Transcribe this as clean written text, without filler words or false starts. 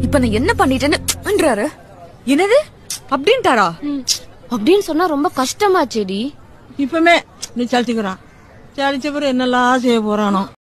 இப்ப நான் என்ன பண்ணிட்டேன்னு என்னது அப்படின்ட்டாரா? அப்படின்னு சொன்னா ரொம்ப கஷ்டமா செடி. இப்பமே நீ சலிச்சுக்கிறான். சலிச்ச பிறகு என்னெல்லாம் செய்ய போறானோ.